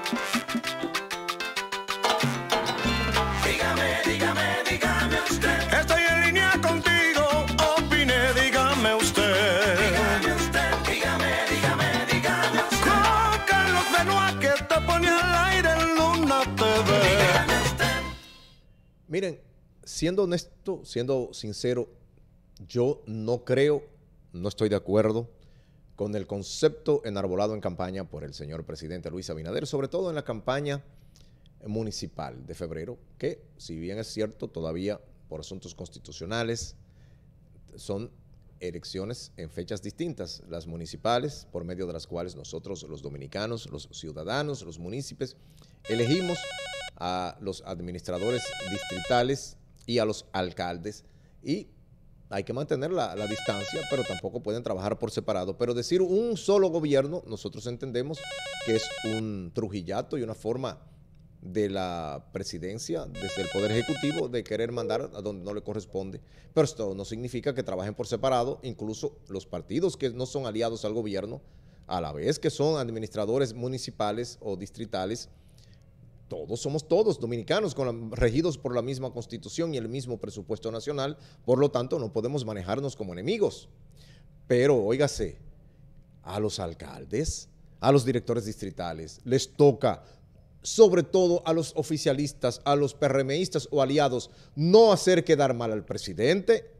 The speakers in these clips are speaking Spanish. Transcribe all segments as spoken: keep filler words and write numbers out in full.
Dígame, dígame, dígame usted. Estoy en línea contigo, opine, dígame usted. Dígame usted, dígame, dígame, dígame usted. Con Carlos Benoit que te pone al aire en Luna T V. Dígame usted. Miren, siendo honesto, siendo sincero, yo no creo, no estoy de acuerdo con el concepto enarbolado en campaña por el señor presidente Luis Abinader, sobre todo en la campaña municipal de febrero, que si bien es cierto, todavía por asuntos constitucionales son elecciones en fechas distintas, las municipales, por medio de las cuales nosotros los dominicanos, los ciudadanos, los municipios, elegimos a los administradores distritales y a los alcaldes, y hay que mantener la, la distancia, pero tampoco pueden trabajar por separado. Pero decir un solo gobierno, nosotros entendemos que es un trujillato y una forma de la presidencia, desde el Poder Ejecutivo, de querer mandar a donde no le corresponde. Pero esto no significa que trabajen por separado, incluso los partidos que no son aliados al gobierno, a la vez que son administradores municipales o distritales, todos somos todos dominicanos, con la, regidos por la misma Constitución y el mismo presupuesto nacional, por lo tanto no podemos manejarnos como enemigos. Pero, óigase, a los alcaldes, a los directores distritales, les toca, sobre todo a los oficialistas, a los PRMistas o aliados, no hacer quedar mal al presidente.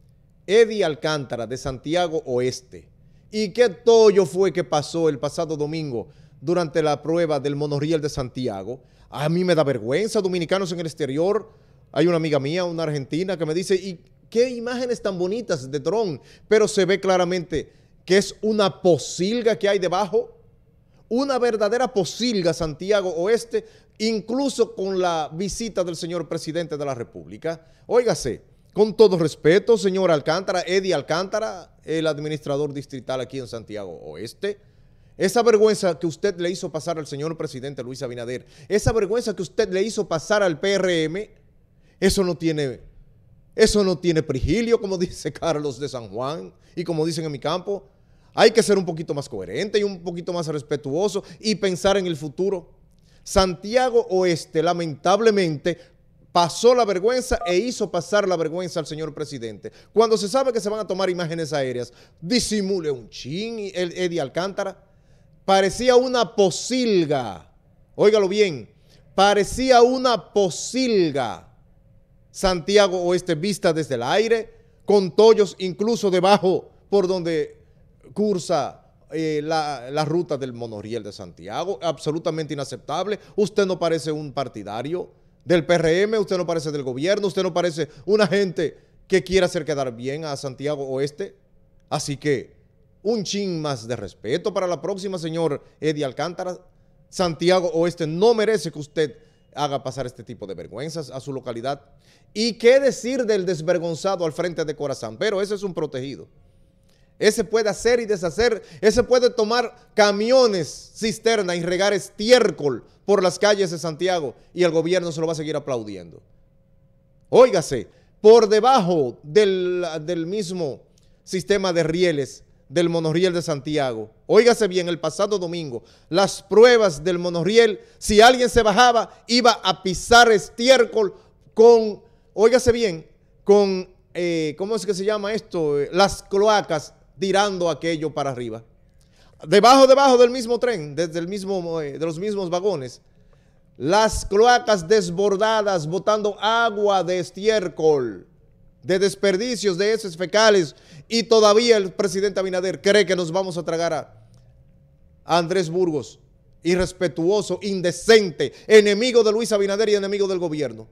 Eddie Alcántara, de Santiago Oeste. ¿Y qué tollo fue que pasó el pasado domingo durante la prueba del monorriel de Santiago? A mí me da vergüenza, dominicanos en el exterior. Hay una amiga mía, una argentina, que me dice, ¿y qué imágenes tan bonitas de dron? Pero se ve claramente que es una posilga que hay debajo, una verdadera posilga Santiago Oeste, incluso con la visita del señor presidente de la República. Óigase, con todo respeto, señor Alcántara, Eddie Alcántara, el administrador distrital aquí en Santiago Oeste, esa vergüenza que usted le hizo pasar al señor presidente Luis Abinader, esa vergüenza que usted le hizo pasar al P R M, eso no tiene, eso no tiene prigilio, como dice Carlos de San Juan y como dicen en mi campo. Hay que ser un poquito más coherente y un poquito más respetuoso y pensar en el futuro. Santiago Oeste, lamentablemente, pasó la vergüenza e hizo pasar la vergüenza al señor presidente. Cuando se sabe que se van a tomar imágenes aéreas, disimule un chin, el Eddie Alcántara. Parecía una posilga, óigalo bien, parecía una posilga Santiago Oeste vista desde el aire, con tollos incluso debajo por donde cursa eh, la, la ruta del monorriel de Santiago, absolutamente inaceptable. Usted no parece un partidario del P R M, usted no parece del gobierno, usted no parece una gente que quiera hacer quedar bien a Santiago Oeste, así que un chin más de respeto para la próxima, señor Eddie Alcántara. Santiago Oeste no merece que usted haga pasar este tipo de vergüenzas a su localidad. ¿Y qué decir del desvergonzado al frente de Corazán? Pero ese es un protegido. Ese puede hacer y deshacer, ese puede tomar camiones, cisterna y regar estiércol por las calles de Santiago y el gobierno se lo va a seguir aplaudiendo. Óigase, por debajo del, del mismo sistema de rieles del monorriel de Santiago. Óigase bien, el pasado domingo, las pruebas del monorriel, si alguien se bajaba, iba a pisar estiércol con, óigase bien, con, eh, ¿cómo es que se llama esto? Las cloacas tirando aquello para arriba. Debajo, debajo del mismo tren, desde el mismo, eh, de los mismos vagones, las cloacas desbordadas, botando agua de estiércol, de desperdicios, de heces fecales, y todavía el presidente Abinader cree que nos vamos a tragar a Andrés Burgos, irrespetuoso, indecente, enemigo de Luis Abinader y enemigo del gobierno.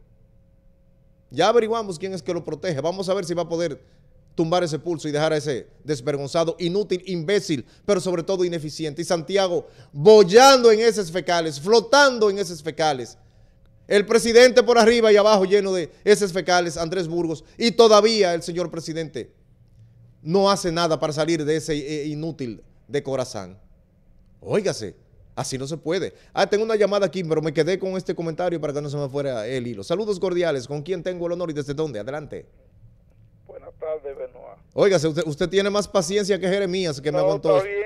Ya averiguamos quién es que lo protege. Vamos a ver si va a poder tumbar ese pulso y dejar a ese desvergonzado, inútil, imbécil, pero sobre todo ineficiente. Y Santiago bollando en heces fecales, flotando en heces fecales. El presidente por arriba y abajo lleno de heces fecales, Andrés Burgos, y todavía el señor presidente no hace nada para salir de ese eh, inútil de Corazán. Óigase, así no se puede. Ah, tengo una llamada aquí, pero me quedé con este comentario para que no se me fuera el hilo. Saludos cordiales, ¿con quién tengo el honor y desde dónde? Adelante. Buenas tardes, Benoit. Óigase, usted, usted tiene más paciencia que Jeremías, que no, me aguantó. Está bien, espera.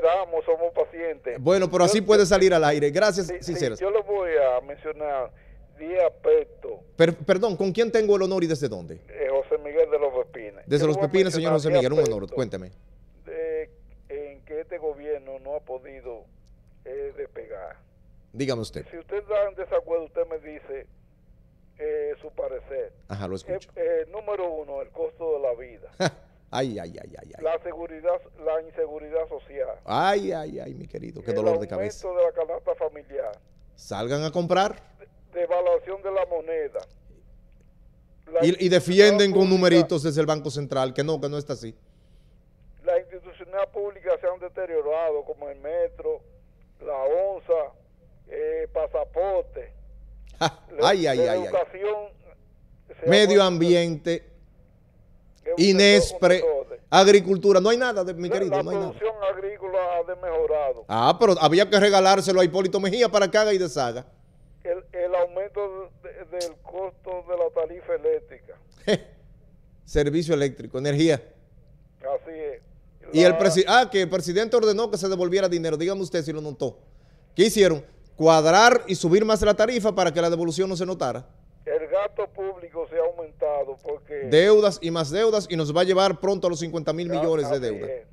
esperamos, somos pacientes. Bueno, pero así Yo- puede salir al aire. Gracias, Sí, sí, sinceras. yo le voy a mencionar diez aspectos. Per- perdón, ¿con quién tengo el honor y desde dónde? eh, José Miguel de los Pepines. Desde Yo Los le voy a Pepines, señor mencionar José diez Miguel, un honor, aspectos cuénteme. de- en que este gobierno no ha podido eh, despegar. Dígame usted. Si usted está en desacuerdo, usted me dice eh, su parecer. Ajá, lo Eh, escucho. eh, número uno, el costo de la vida. Ay, ay, ay, ay, ay. La seguridad, la inseguridad social. Ay, ay, ay, mi querido, qué el dolor de aumento cabeza. de la canasta familiar. Salgan a comprar Devaluación de la moneda. La y, y defienden con institucionalidad pública- numeritos desde el Banco Central, que no, que no está así. Las instituciones públicas se han deteriorado, como el metro, la onza, eh, pasaporte. Ja, La- ay, ay, la ay, ay. educación se ha Medio vuelto- ambiente, es un Inespre, desorden. agricultura, no hay nada, de, mi La- querido, la no hay nada. producción agrícola ha desmejorado. Ah, pero había que regalárselo a Hipólito Mejía para que haga y deshaga. El, el aumento de- del costo de la tarifa eléctrica. Servicio eléctrico, energía. Así es. Y el La- presidente, ah, que el presidente ordenó que se devolviera dinero. Dígame usted si lo notó. ¿Qué hicieron? Cuadrar y subir más la tarifa para que la devolución no se notara. El gasto público se ha aumentado porque... Deudas y más deudas y nos va a llevar pronto a los cincuenta mil millones de Así deuda. es.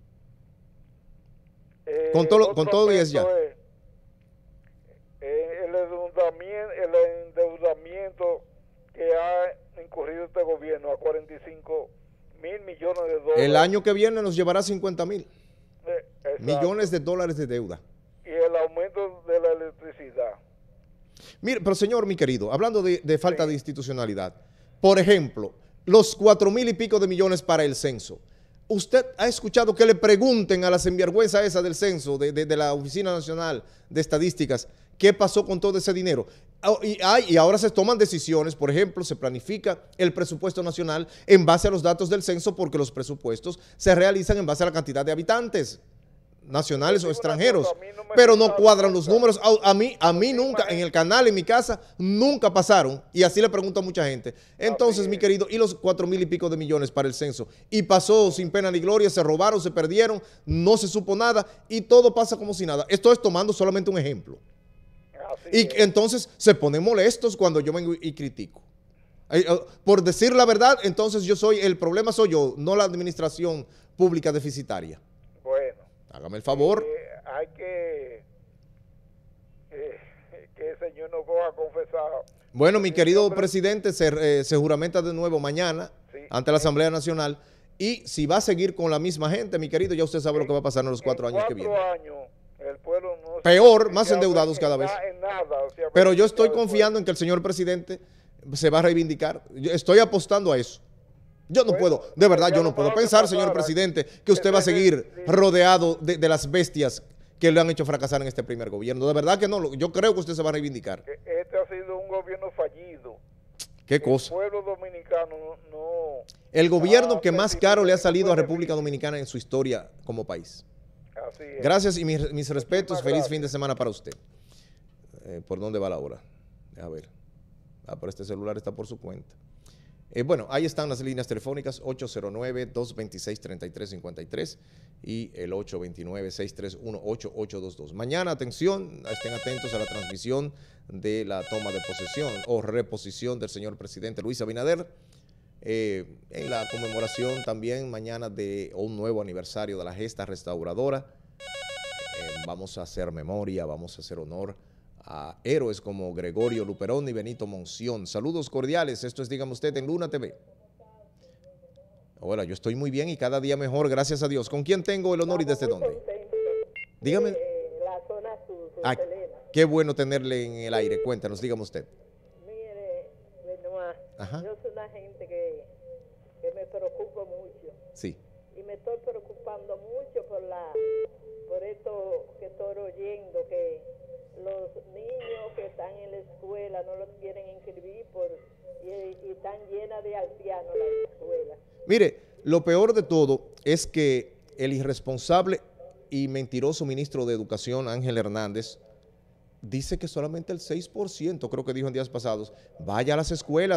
Eh, Con todo- otro con todo y es ya. aspecto es, eh, el, endeudamiento, el endeudamiento que ha incurrido este gobierno a cuarenta y cinco mil millones de dólares. El año que viene nos llevará cincuenta mil Eh, exacto. millones de dólares de deuda. Y el aumento de la electricidad. Mire, pero señor, mi querido, hablando de, de falta Sí. de institucionalidad, por ejemplo, los cuatro mil y pico de millones para el censo. ¿Usted ha escuchado que le pregunten a la sinvergüenza esa del censo, de, de- de la Oficina Nacional de Estadísticas, qué pasó con todo ese dinero? Ah, Y, hay- y ahora se toman decisiones, por ejemplo, se planifica el presupuesto nacional en base a los datos del censo, porque los presupuestos se realizan en base a la cantidad de habitantes nacionales Yo o digo una extranjeros, cosa, a mí no me pero no gusta cuadran los nunca. números. A, a mí, a mí Misma nunca, en gente. el canal, en mi casa, nunca pasaron, y así le pregunto a mucha gente. Entonces, Así mi es. querido, y los cuatro mil y pico de millones para el censo, y pasó sin pena ni gloria, se robaron, se perdieron, no se supo nada, y todo pasa como si nada. Esto es tomando solamente un ejemplo. Así Y es. entonces se ponen molestos cuando yo vengo y critico. Eh, eh, Por decir la verdad, entonces yo soy, el problema soy yo, no la administración pública deficitaria. Bueno. Hágame el favor. Eh, hay que eh, que el señor no coja a confesar. Bueno, mi Sí, querido hombre. presidente, se, eh, se juramenta de nuevo mañana Sí. ante la Asamblea Nacional, y si va a seguir con la misma gente, mi querido, ya usted sabe lo que va a pasar en los cuatro En años que vienen. cuatro años, el pueblo no se Peor, ha más beneficiado endeudados en cada na- vez. en nada se ha Pero yo estoy beneficiado el confiando en que el señor presidente se va a reivindicar. Yo estoy apostando a eso. Yo no Bueno, puedo, de verdad, ya yo lo no puedo malo que pensar, señor pasara, presidente, que usted va a ese- seguir sí. rodeado de, de las bestias que le han hecho fracasar en este primer gobierno. De verdad que no, lo- yo creo que usted se va a reivindicar. pueblo. E- Este ha sido un gobierno fallido. Qué El cosa. pueblo dominicano no... no El gobierno ha que más percibido caro le ha ningún salido a beneficio. República Dominicana en su historia como país. Así es. Gracias y mis, mis respetos. Feliz gracias. fin de semana para usted. Eh, ¿Por dónde va la hora? A ver. Ah, pero este celular está por su cuenta. Eh, bueno, ahí están las líneas telefónicas ocho cero nueve, dos dos seis, tres tres cinco tres y el ocho dos nueve, seis tres uno, ocho ocho dos dos. Mañana, atención, estén atentos a la transmisión de la toma de posesión o reposición del señor presidente Luis Abinader. Eh, en la conmemoración también mañana de un nuevo aniversario de la gesta restauradora. Eh, vamos a hacer memoria, vamos a hacer honor a héroes como Gregorio Luperón y Benito Monción. Saludos cordiales, esto es Dígame Usted en Luna T V. Hola, yo estoy muy bien y cada día mejor, gracias a Dios. ¿Con quién tengo el honor y desde dónde? Dígame. Eh, la zona sur, de Ah, Selena. qué bueno tenerle en el aire, cuéntanos, dígame usted. Mire, Benoit, Ajá. yo soy una gente que, que me preocupa mucho Sí. y me estoy preocupando mucho por la por esto que estoy oyendo, que los niños que están en la escuela no los quieren inscribir por, y, y están llenas de ancianos las escuelas. Mire, lo peor de todo es que el irresponsable y mentiroso ministro de Educación, Ángel Hernández, dice que solamente el seis por ciento, creo que dijo en días pasados, vaya a las escuelas.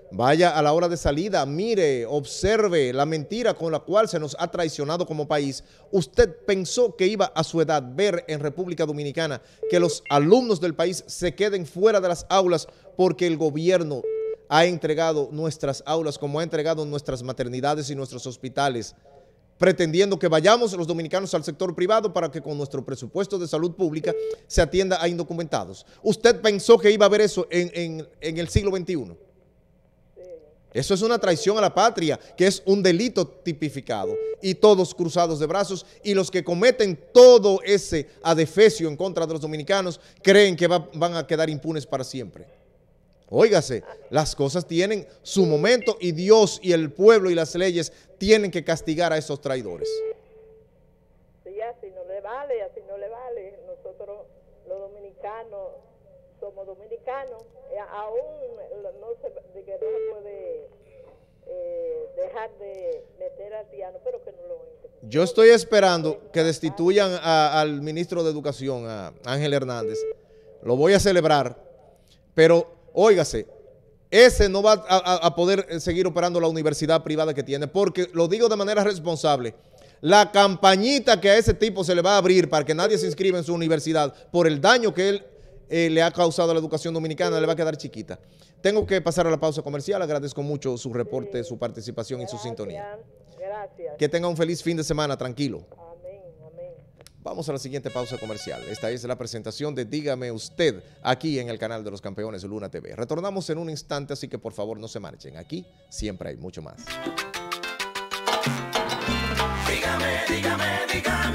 Vaya a la hora de salida, mire, observe la mentira con la cual se nos ha traicionado como país. ¿Usted pensó que iba a su edad ver en República Dominicana que los alumnos del país se queden fuera de las aulas porque el gobierno ha entregado nuestras aulas como ha entregado nuestras maternidades y nuestros hospitales, pretendiendo que vayamos los dominicanos al sector privado para que con nuestro presupuesto de salud pública se atienda a indocumentados? ¿Usted pensó que iba a haber eso en, en, en el siglo veintiuno? Eso es una traición a la patria, que es un delito tipificado, y todos cruzados de brazos, y los que cometen todo ese adefesio en contra de los dominicanos creen que va, van a quedar impunes para siempre. Óigase, las cosas tienen su momento y Dios y el pueblo y las leyes tienen que castigar a esos traidores. Sí, así no le vale, así no le vale. Nosotros los dominicanos somos dominicanos, eh, aún no se, de que no se puede eh, dejar de meter al piano, pero que no lo entiendo. Yo estoy esperando que destituyan a, al ministro de Educación, a Ángel Hernández. Lo voy a celebrar, pero óigase, ese no va a, a poder seguir operando la universidad privada que tiene, porque lo digo de manera responsable. La campañita que a ese tipo se le va a abrir para que nadie se inscriba en su universidad por el daño que él Eh, le ha causado a la educación dominicana, le va a quedar chiquita. Tengo que pasar a la pausa comercial. Agradezco mucho su reporte, sí, su participación gracias, y su sintonía. Gracias. Que tenga un feliz fin de semana, tranquilo. Amén, amén. Vamos a la siguiente pausa comercial. Esta es la presentación de Dígame Usted, aquí en el canal de los campeones Luna T V. Retornamos en un instante, así que por favor no se marchen. Aquí siempre hay mucho más. Dígame, dígame, dígame.